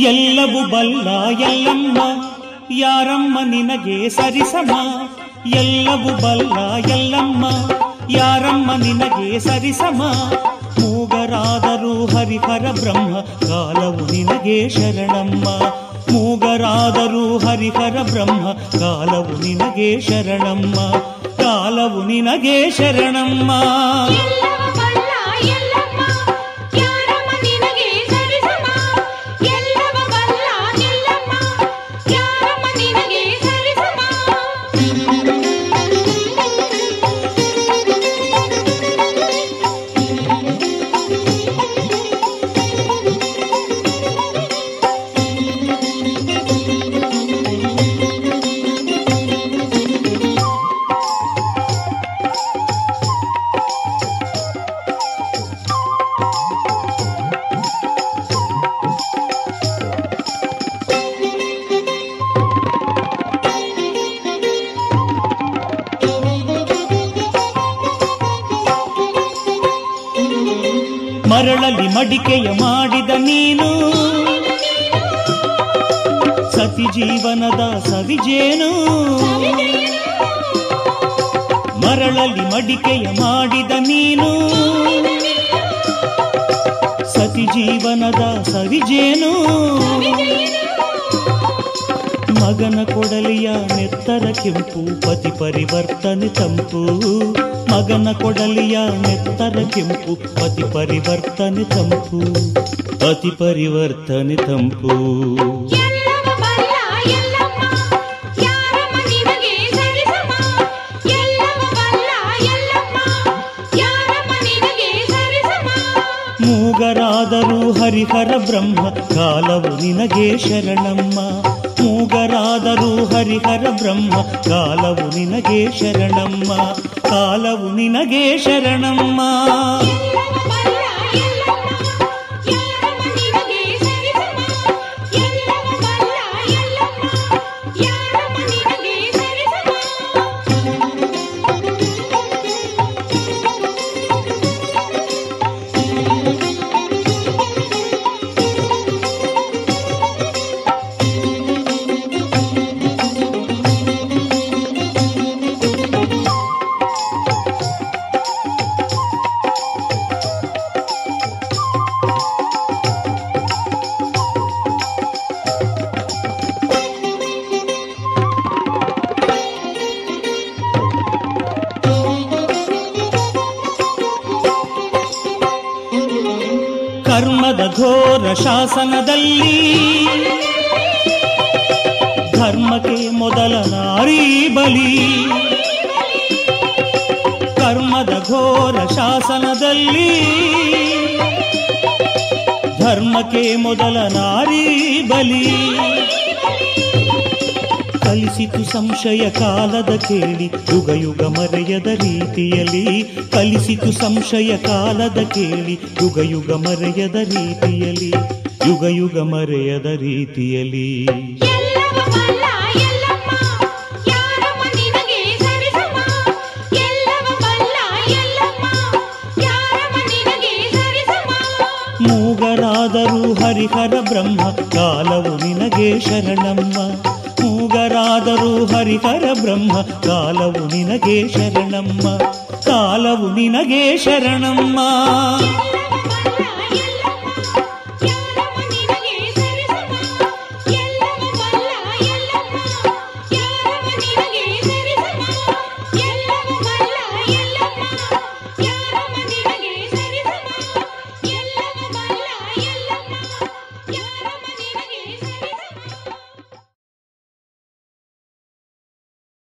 ಎಲ್ಲವೂ ಬಲ್ಲ ಎಲ್ಲಮ್ಮ ಯಾರಮ್ಮ ನಿನಗೆ ಸರಿಸಮ. ಎಲ್ಲವೂ ಬಲ್ಲ ಎಲ್ಲಮ್ಮ ಯಾರಮ್ಮ ನಿನಗೆ ಸರಿಸಮ. ಮೂಗರಾದರೂ ಹರಿಹರ ಬ್ರಹ್ಮ ಕಾಲವು ನಿನಗೆ ಶರಣಮ್ಮ. ಮೂಗರಾದರೂ ಹರಿಹರ ಬ್ರಹ್ಮ ಕಾಲವು ನಿನಗೆ ಶರಣಮ್ಮ. ಕಾಲವು ನಿನಗೆ ಶರಣಮ್ಮ. ಮರಳಲ್ಲಿ ಮಡಿಕೆಯ ಮಾಡಿದ ನೀನು ಸತಿ ಜೀವನದ ಸವಿಜೇನು. ಮರಳಲ್ಲಿ ಮಡಿಕೆಯ ಮಾಡಿದ ನೀನು ಸತಿ ಜೀವನದ ಸವಿಜೇನು. ಮಗನ ಕೊಡಲಿಯ ನೆತ್ತರ ಕೆಂಪು ಪತಿ ಪರಿವರ್ತನೆ ತಂಪು. ಮಗನ ಕೊಡಲಿಯ ನೆತ್ತರ ಕೆಂಪು ಪತಿ ಪರಿವರ್ತನೆ ತಂಪು. ಪತಿ ಪರಿವರ್ತನೆ ತಂಪು. ಮೂಗರಾದರೂ ಹರಿಹರ ಬ್ರಹ್ಮ ಕಾಲವು ನಿನಗೆ ಶರಣಮ್ಮ. ಮೂಗರಾದರೂ ಹರಿಹರ ಬ್ರಹ್ಮ ಕಾಲವು ನಿನಗೆ ಶರಣಮ್ಮ. ಕಾಲವು ನಿನಗೆ ಶರಣಮ್ಮ. ಕರ್ಮದ ಘೋರ ಶಾಸನದಲ್ಲಿ ಧರ್ಮಕ್ಕೆ ಮೊದಲ ನಾರಿ ಬಲಿ. ಕರ್ಮದ ಘೋರ ಶಾಸನದಲ್ಲಿ ಧರ್ಮಕ್ಕೆ ಮೊದಲ ನಾರಿ ಬಲಿ. ಕಲಿಸಿತು ಸಂಶಯ ಕಾಲದ ಕೇಳಿ ಯುಗ ಯುಗ ಮರೆಯದ ರೀತಿಯಲ್ಲಿ. ಕಲಿಸಿತು ಸಂಶಯ ಕಾಲದ ಕೇಳಿ ಯುಗ ಯುಗ ಮರೆಯದ ರೀತಿಯಲ್ಲಿ. ಯುಗ ಯುಗ ಮರೆಯದ ರೀತಿಯಲ್ಲಿ. ಮೂಗರಾದರೂ ಹರಿಹರ ಬ್ರಹ್ಮ ಕಾಲವು ನಿನಗೆ ಶರಣಮ್ಮ. ಮೂಗರಾದರೂ ಹರಿಹರ ಬ್ರಹ್ಮ ಕಾಲವು ನಿನಗೆ ಶರಣಮ್ಮ. ಕಾಲವು ನಿನಗೆ ಶರಣಮ್ಮ.